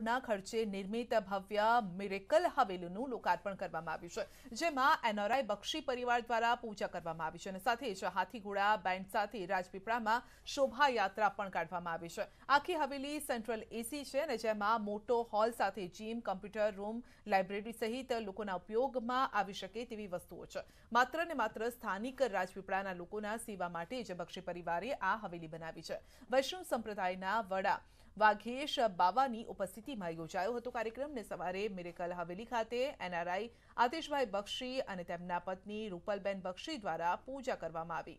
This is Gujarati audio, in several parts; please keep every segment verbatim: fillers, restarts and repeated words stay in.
ના ખર્ચે નિર્મિત ભવ્ય મિરેકલ હવેલીનું લોકાર્પણ કરવામાં આવ્યું છે, જેમાં એનઆરઆઈ બક્ષી પરિવાર દ્વારા પૂજા કરવામાં આવી છે અને સાથે જ હાથીઘોડા બેન્ડ સાથે રાજપીપળામાં શોભાયાત્રા પણ કાઢવામાં આવી છે। આખી હવેલી સેન્ટ્રલ એસી છે અને જેમાં મોટો હોલ સાથે જીમ, કમ્પ્યુટર રૂમ, લાઇબ્રેરી સહિત લોકોના ઉપયોગમાં આવી શકે તેવી વસ્તુઓ છે। માત્ર ને માત્ર સ્થાનિક રાજપીપળાના લોકોના સેવા માટે જ બક્ષી પરિવારે આ હવેલી બનાવી છે। વૈષ્ણવ સંપ્રદાયના વડા વાઘેશ બાવાની ઉપસ્થિતિમાં યોજાયો હતો કાર્યક્રમ ને સવારે મિરેકલ હવેલી ખાતે એનઆરઆઈ આતિશભાઈ બક્ષી અને તેમના પત્ની રૂપલબેન બક્ષી દ્વારા પૂજા કરવામાં આવી।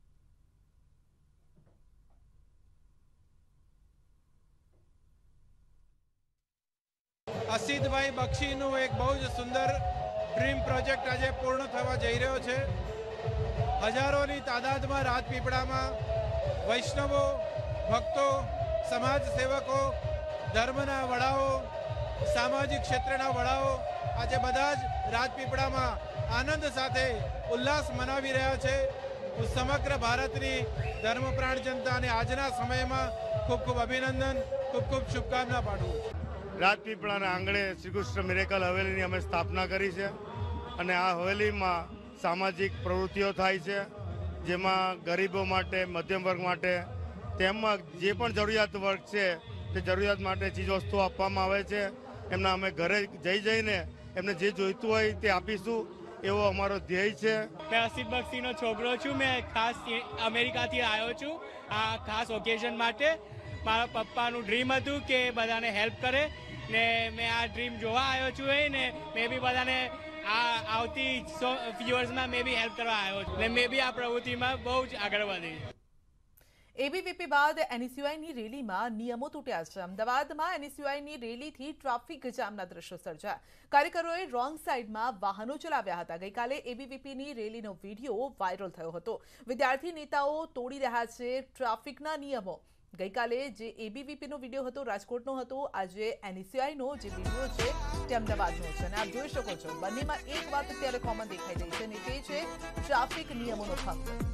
અસીતભાઈ બક્ષીનું એક બહુ જ સુંદર ડ્રીમ પ્રોજેક્ટ આજે પૂર્ણ થવા જઈ રહ્યો છે। હજારોની તાદાદમાં રાજપીપળામાં વૈષ્ણવો, ભક્તો, સમાજ સેવકો, ધર્મના વડાઓ, સામાજિક ક્ષેત્રના વડાઓ આજે બધા જ રાજપીપળામાં આનંદ સાથે ઉલ્લાસ મનાવી રહ્યા છે। હું સમગ્ર ભારતની ધર્મપ્રાણ જનતાને આજના સમયમાં ખૂબ ખૂબ અભિનંદન, ખૂબ ખૂબ શુભકામના પાઠવું છું। રાજપીપળાના આંગણે શ્રી કૃષ્ણ મિરેકલ હવેલીની અમે સ્થાપના કરી છે અને આ હવેલીમાં સામાજિક પ્રવૃત્તિઓ થાય છે, જેમાં ગરીબો માટે, મધ્યમ વર્ગ માટે તેમાં જે પણ જરૂરિયાત વર્ગ છે તે જરૂરિયાત માટે ચીજવસ્તુઓ આપવામાં આવે છે। એમના અમે ઘરે જઈ જઈને એમને જે જોઈતું હોય તે આપીશું એવો અમારો ધ્યેય છે। मैं असीत बक्षीનો છોકરો છું। मैं ખાસ અમેરિકાથી આવ્યો છું આ ખાસ ઓકેઝન માટે। મારા પપ્પાનું ડ્રીમ હતું કે બધાને હેલ્પ કરે ને મેં આ ડ્રીમ જોવા આવ્યો છું ને મેં બી બધાને આ આવતી ફ્યુઅર્સમાં મેં બી હેલ્પ કરવા આવ્યો છું ને મેં બી આ પ્રવૃત્તિમાં બહુ જ આગળ વધી। એબીવીપી બાદ એનએસયુઆઈની રેલીમાં નિયમો તૂટ્યા છે। અમદાવાદમાં એનએસયુઆઈની રેલીથી ટ્રાફિક જામના દ્રશ્યો સર્જાયા। કાર્યકરોએ રોંગ સાઈડમાં વાહનો ચલાવ્યા હતા। ગઈકાલે એબીવીપીની રેલીનો વિડીયો વાયરલ થયો હતો। વિદ્યાર્થી નેતાઓ તોડી રહ્યા છે ટ્રાફિકના નિયમો। ગઈકાલે જે એબીવીપીનો વિડીયો હતો રાજકોટનો હતો, આજે એનએસયુઆઈનો જે વિડીયો છે તે અમદાવાદનો છે અને આપ જોઈ શકો છો બંનેમાં એક વાત અત્યારે કોમન દેખાઈ રહી છે અને તે છે ટ્રાફિક નિયમોનો ભંગ।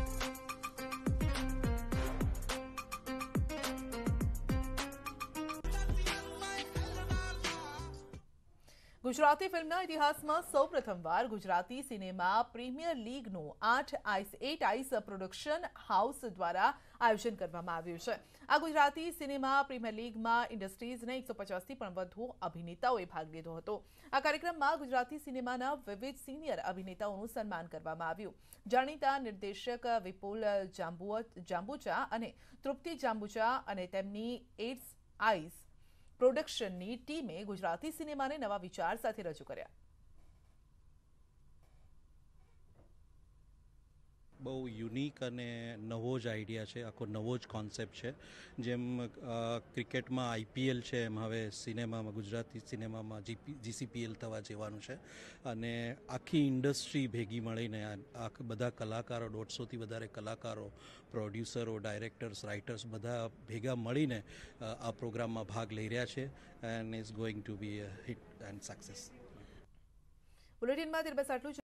ગુજરાતી ફિલ્મના ઇતિહાસમાં સૌપ્રથમવાર ગુજરાતી સિનેમા પ્રીમિયર લીગનું આઠ ice at ice production house દ્વારા આયોજન કરવામાં આવ્યું છે। આ ગુજરાતી સિનેમા પ્રીમિયર લીગમાં ઇન્ડસ્ટ્રીઝના એકસો પચાસથી પણ વધુ અભિનેતાઓએ ભાગ લીધો હતો। આ કાર્યક્રમમાં ગુજરાતી સિનેમાના વિવિધ સિનિયર અભિનેતાઓનું સન્માન કરવામાં આવ્યું। જાણીતા નિર્દેશક વિપુલ જાંબુચા અને તૃપ્તિ જાંબુચા અને તેમની એટ્સ આઈસ પ્રોડક્શનની ટીમે ગુજરાતી સિનેમાને નવા વિચાર સાથે રજૂ કર્યા। બહુ યુનિક અને નવો જ આઈડિયા છે, આખો નવો જ કોન્સેપ્ટ છે। જેમ ક્રિકેટમાં આઈપીએલ છે એમ હવે સિનેમામાં, ગુજરાતી સિનેમામાં જીપી જીસીપીએલ થવા જવાનું છે અને આખી ઇન્ડસ્ટ્રી ભેગી મળીને આ બધા કલાકારો, દોઢસોથી વધારે કલાકારો, પ્રોડ્યુસરો, ડાયરેક્ટર્સ, રાઇટર્સ બધા ભેગા મળીને આ પ્રોગ્રામમાં ભાગ લઈ રહ્યા છે and is going to be a hit and success. બુલેટિનમાં બસ આટલું જ।